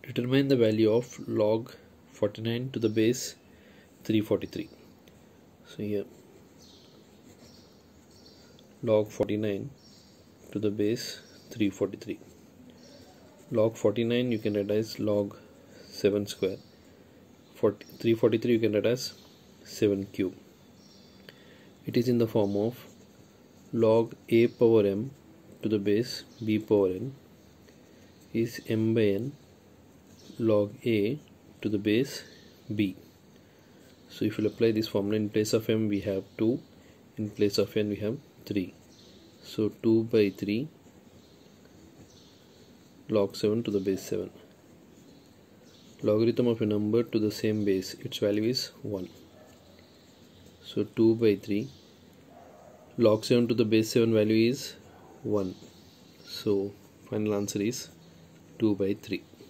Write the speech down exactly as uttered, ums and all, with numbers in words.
Determine the value of log forty-nine to the base three forty-three. So here log forty-nine to the base three forty-three. Log forty-nine you can write as log seven square. three forty-three you can write as seven cube. It is in the form of log a power m to the base b power n is m by n log a to the base b. So if you apply this formula, in place of m we have two, in place of n we have three. So two by three log seven to the base seven. Logarithm of a number to the same base, its value is one. So two by three log seven to the base seven value is one. So final answer is two by three.